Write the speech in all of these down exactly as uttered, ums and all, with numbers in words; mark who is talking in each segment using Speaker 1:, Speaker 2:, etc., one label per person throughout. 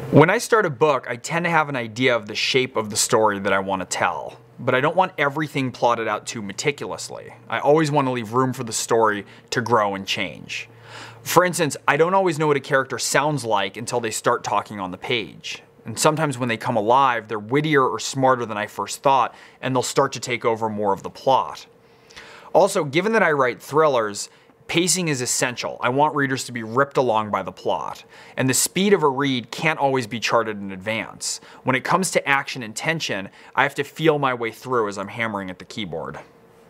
Speaker 1: When I start a book, I tend to have an idea of the shape of the story that I want to tell, but I don't want everything plotted out too meticulously. I always want to leave room for the story to grow and change. For instance, I don't always know what a character sounds like until they start talking on the page. And sometimes when they come alive, they're wittier or smarter than I first thought, and they'll start to take over more of the plot. Also, given that I write thrillers, pacing is essential. I want readers to be ripped along by the plot. And the speed of a read can't always be charted in advance. When it comes to action and tension, I have to feel my way through as I'm hammering at the keyboard.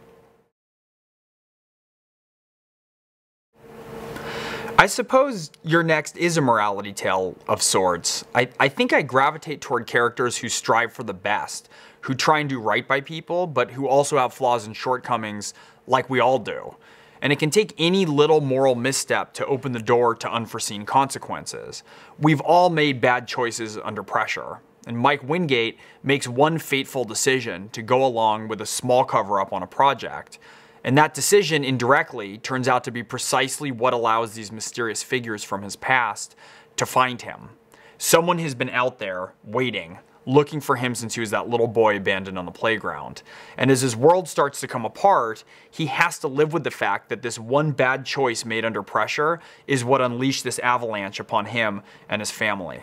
Speaker 1: I suppose Your Next is a morality tale of sorts. I, I think I gravitate toward characters who strive for the best, who try and do right by people, but who also have flaws and shortcomings like we all do. And it can take any little moral misstep to open the door to unforeseen consequences. We've all made bad choices under pressure. And Mike Wingate makes one fateful decision to go along with a small cover-up on a project. And that decision, indirectly, turns out to be precisely what allows these mysterious figures from his past to find him. Someone has been out there, waiting, looking for him since he was that little boy abandoned on the playground. And as his world starts to come apart, he has to live with the fact that this one bad choice made under pressure is what unleashed this avalanche upon him and his family.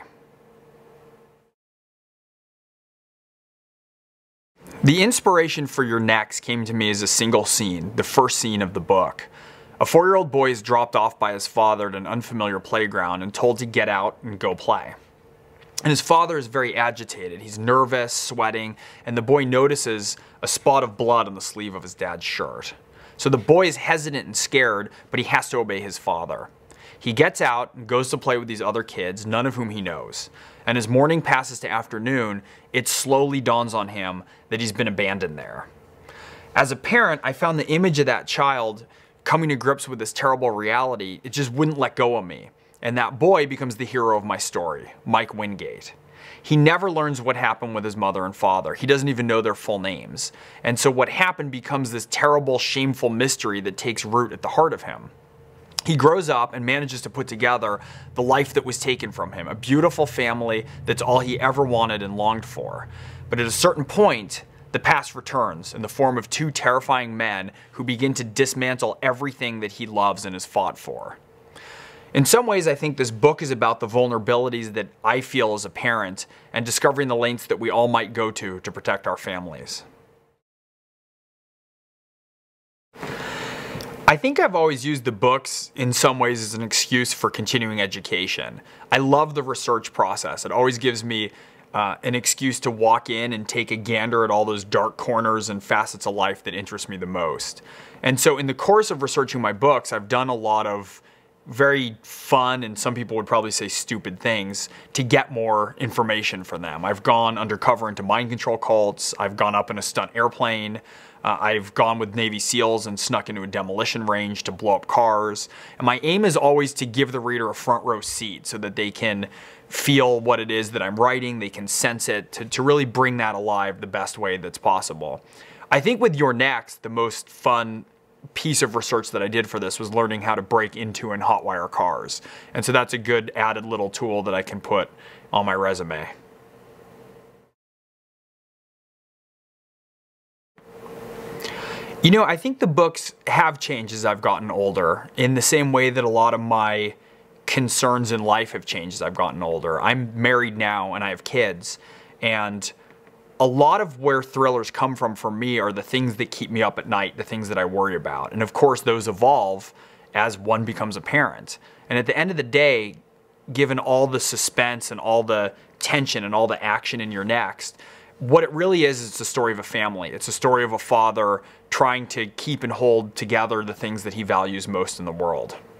Speaker 1: The inspiration for Your Next came to me as a single scene, the first scene of the book. A four-year-old boy is dropped off by his father at an unfamiliar playground and told to get out and go play. And his father is very agitated. He's nervous, sweating, and the boy notices a spot of blood on the sleeve of his dad's shirt. So the boy is hesitant and scared, but he has to obey his father. He gets out and goes to play with these other kids, none of whom he knows. And as morning passes to afternoon, it slowly dawns on him that he's been abandoned there. As a parent, I found the image of that child coming to grips with this terrible reality, it just wouldn't let go of me. And that boy becomes the hero of my story, Mike Wingate. He never learns what happened with his mother and father. He doesn't even know their full names. And so what happened becomes this terrible, shameful mystery that takes root at the heart of him. He grows up and manages to put together the life that was taken from him, a beautiful family that's all he ever wanted and longed for. But at a certain point, the past returns in the form of two terrifying men who begin to dismantle everything that he loves and has fought for. In some ways, I think this book is about the vulnerabilities that I feel as a parent and discovering the lengths that we all might go to to protect our families. I think I've always used the books in some ways as an excuse for continuing education. I love the research process. It always gives me uh, an excuse to walk in and take a gander at all those dark corners and facets of life that interest me the most. And so in the course of researching my books, I've done a lot of very fun, and some people would probably say stupid things, to get more information from them. I've gone undercover into mind control cults, I've gone up in a stunt airplane, uh, I've gone with Navy SEALs and snuck into a demolition range to blow up cars. And my aim is always to give the reader a front row seat so that they can feel what it is that I'm writing, they can sense it, to, to really bring that alive the best way that's possible. I think with Your Next, the most fun piece of research that I did for this was learning how to break into and hotwire cars. And so that's a good added little tool that I can put on my resume. You know, I think the books have changed as I've gotten older, in the same way that a lot of my concerns in life have changed as I've gotten older. I'm married now and I have kids, and a lot of where thrillers come from for me are the things that keep me up at night, the things that I worry about. And of course, those evolve as one becomes a parent. And at the end of the day, given all the suspense and all the tension and all the action in Your Next, what it really is, it's a story of a family. It's a story of a father trying to keep and hold together the things that he values most in the world.